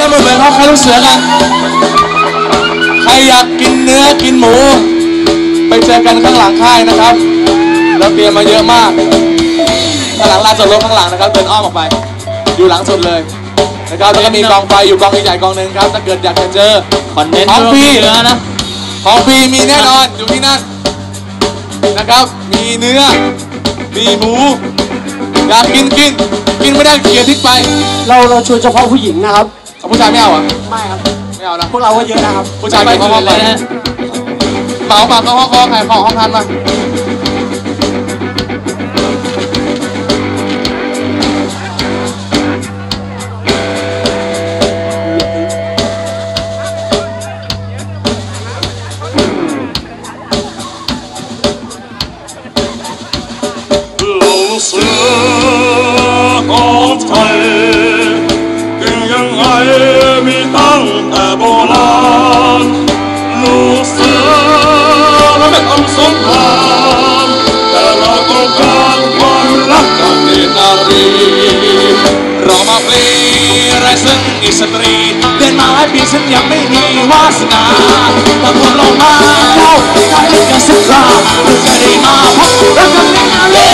มือเหมือนเขาใครลูกเสือกันใครอยากกินเนื้อกินหมูไปเจอกันข้างหลังค่ายนะครับเราเตรียมมาเยอะมากข้างหลังลานจอดรถข้างหลังนะครับเดินอ้อมออกไปอยู่หลังสุดเลยนะครับแล้วก็มีกองไฟอยู่กองใหญ่ๆกองหนึ่งครับถ้าเกิดอยากจะเจอของฟรีนะของฟรีมีแน่นอนอยู่ที่นั่นนะครับมีเนื้อมีหมูอยากกินไม่ได้เกียร์ทิ้งไปเราชวนเฉพาะผู้หญิงนะครับผู้ชายไม่เอาอ่ะไม่ครับไม่เอานะพวกเราก็เยอะนะครับผู้ชายไปห้องเลยนะเปล่าเขาห้องใครห้องทันมาเสือของไทยถึงยังไงมีตั้งแต่โบราณลูกเสือและไม่ทำสงครามแต่เราต้องการความรักกับเด็กนารีเรามาเพลงไรซึ่งอิสตรีเดินมาหลายปีฉันยังไม่มีวาสนาแต่พวกเรามาเข้าใกล้กันสักคราเพื่อจะได้มาพบรักกับเด็กนารี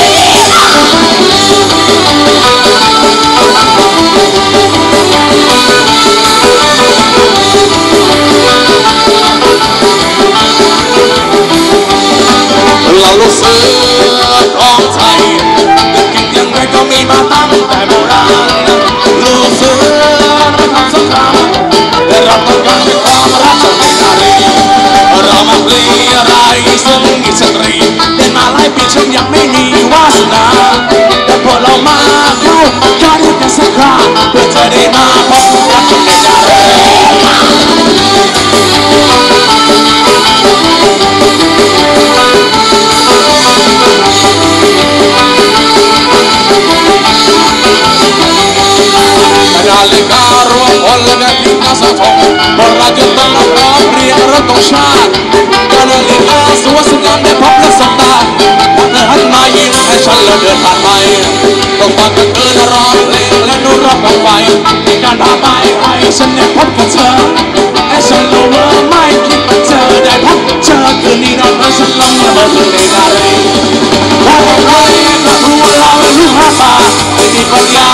เราลูกเสือของไทยกินยังไงก็มีมาตั้งแต่โบราณลูกเสือไม่ทำสงครามแต่เราต้องการความรักจากนารีเรามาเพลียไรซึ่งอิสตรีเดินมาหลายปีฉันยังไม่มีวาสนาแต่พวกเรามาเข้ากันกันสักคราเพื่อจะได้มาพบรักกับนารีนาฬิการวมพลและทีมอาสาทงบนราชยุทธ์ต้องร้องเรียกรถของชาตินาฬิกาสวยสง่าได้พบและสบตาเธอหันมายิ้มให้ฉันแล้วเดินผ่านไปต้องฟังกันเธอร้องเพลงและนุ่นร้องกันไปการพาไปให้ฉันได้พบกับเธอให้ฉันรู้ว่าไม่คิดว่าเธอได้พบเธอคืนนี้นอนให้ฉันลงมาเมื่อคืนในนาฬิกาใครก็รู้ว่าเราเป็นลูกหาป่าไม่มีปัญญา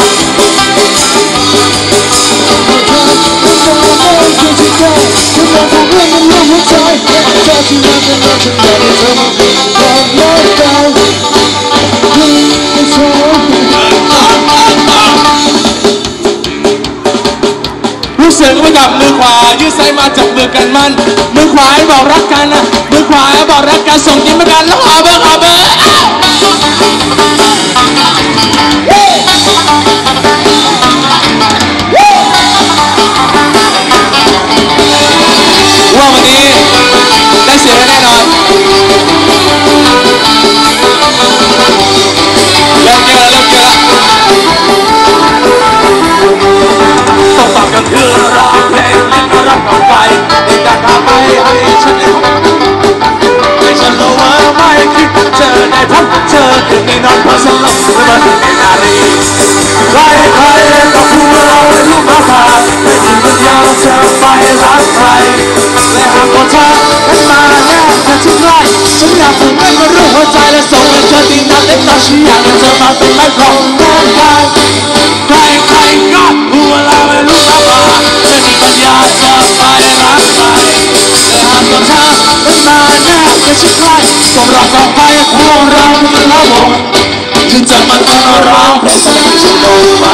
ลูกเสือก็ไม่จับมือขวายืดซ้ายมาจับมือกันมันมือขวาให้บอกรักกันนะมือขวาให้บอกรักกันส่งยิ้มมากันแล้วขอเบอร์ว่าวันนี้ได้เสียแน่นอนเริ่มเยอะต้องฟังกันเพื่อร้องเพลงเล่นรักกับไฟในการพาไปให้ฉันรู้ว่าไม่คิดเจอได้พบเจอคืนนี้นอนเพราะฉันหลงรักในนารีใครก็พูดเราเป็นลูกหมาป่าไม่มีปัญญาจะไปรักใครและหากว่าเธอเป็นมาแน่แต่ทุกไร่ฉันอยากฝึกให้มันรู้หัวใจและส่งให้เธอที่นั่นเล็กน้อยฉันอยากให้เธอมาเป็นแม่ของแม่กายใครก็พูดเราเป็นลูกหมาป่าไม่มีปัญญาจะไปรักใครและหากว่าเธอเป็นมาแน่แต่ทุกไร่ส่งเราต่อไปพวกเราเป็นละวงถึงจะมาต้องร้องเพลงฉันรู้ว่า